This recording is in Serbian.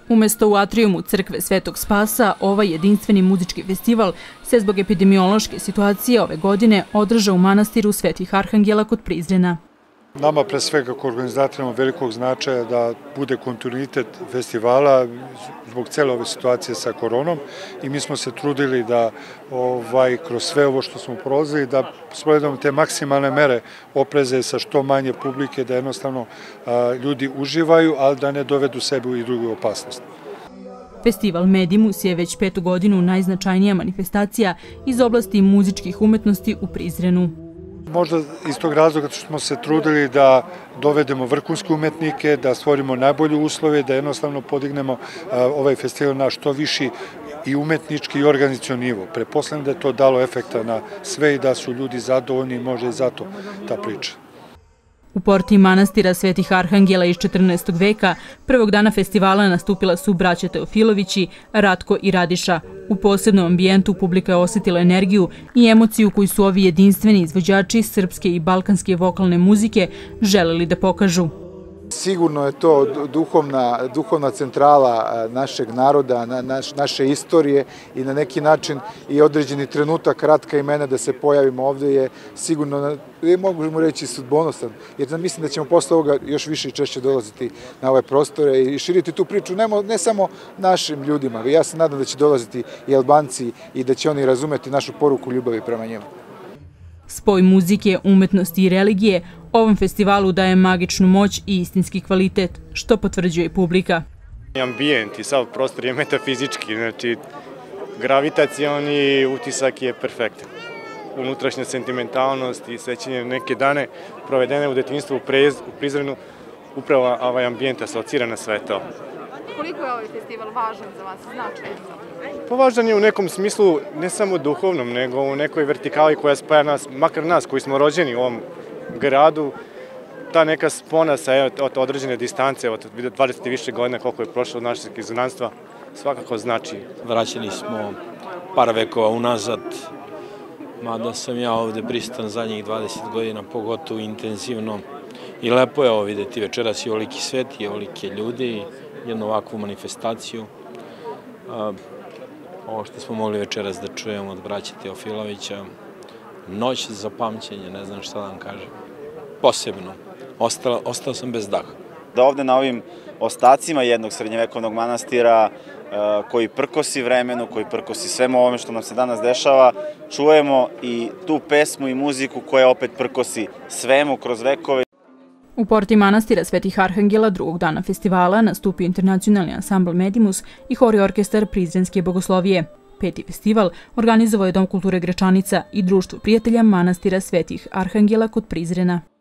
Umesto u atrijumu crkve Svetog Spasa, ovaj jedinstveni muzički festival se zbog epidemiološke situacije ove godine održao u manastiru Svetih Arhangela kod Prizrena. Nama pre svega kao organizatorima velikog značaja da bude kontinuitet festivala zbog cele ove situacije sa koronom i mi smo se trudili da kroz sve ovo što smo prolazili da sprovedemo te maksimalne mere opreze sa što manje publike, da jednostavno ljudi uživaju, ali da ne dovedu sebe i drugu opasnost. Festival Medimus je već 5. godinu najznačajnija manifestacija iz oblasti muzičkih umetnosti u Prizrenu. Možda iz tog razloga što smo se trudili da dovedemo vrhunske umetnike, da stvorimo najbolje uslove, da jednostavno podignemo ovaj festival na što viši i umetnički i organizacioni nivo. Pretpostavljam da je to dalo efekta na sve i da su ljudi zadovoljni i možda i zato ta priča. U porti manastira Svetih Arhangela iz 14. veka prvog dana festivala nastupila su braća Teofilovići, Ratko i Radiša. U posebnom ambijentu publika je osjetila energiju i emociju koju su ovi jedinstveni izvođači srpske i balkanske vokalne muzike želeli da pokažu. Sigurno je to duhovna centrala našeg naroda, naše istorije i na neki način i određeni trenutak Ratka i mene da se pojavimo ovde je sigurno, možemo reći, sudbonosan. Jer mislim da ćemo posle ovoga još više i češće dolaziti na ove prostore i širiti tu priču ne samo našim ljudima. Ja se nadam da će dolaziti i Albanci i da će oni razumeti našu poruku ljubavi prema njima. Spoj muzike, umetnosti i religije ovom festivalu daje magičnu moć i istinski kvalitet, što potvrđuje i publika. Ambijent i sav prostor je metafizički, znači gravitacioni utisak je perfektan. Unutrašnja sentimentalnost i sećanje neke dane provedene u detinjstvu u Prizrenu, upravo ovaj ambijent asocira na sve to. Koliko je ovaj festival važan za vas, značajan? Pa važan je u nekom smislu, ne samo duhovnom, nego u nekoj vertikali koja spaja nas, makar nas koji smo rođeni u ovom gradu, ta neka spona sa određene distance, od 20 i više godina koliko je prošlo od našeg izgnanstva, svakako znači. Vraćeni smo par vekova unazad, mada sam ja ovde prisutan zadnjih 20 godina, pogotovo intenzivno. I lepo je ovo videti večeras i ovoliki svet i ovolike ljudi i jednu ovakvu manifestaciju. Ovo što smo mogli večeras da čujemo od braća Teofilovića, noć za pamćenje, ne znam šta da vam kažem. Posebno. Ostao sam bez daha. Da ovde na ovim ostacima jednog srednjevekovnog manastira koji prkosi vremenu, koji prkosi svemu ovome što nam se danas dešava, čujemo i tu pesmu i muziku koja opet prkosi svemu kroz vekove. U porti manastira Svetih Arhangela drugog dana festivala nastupio internacionalni ansambl Medimus i hor i orkestar Prizrenske bogoslovije. 5. festival organizovao je Dom kulture Gračanica i Društvo prijatelja manastira Svetih Arhangela kod Prizrena.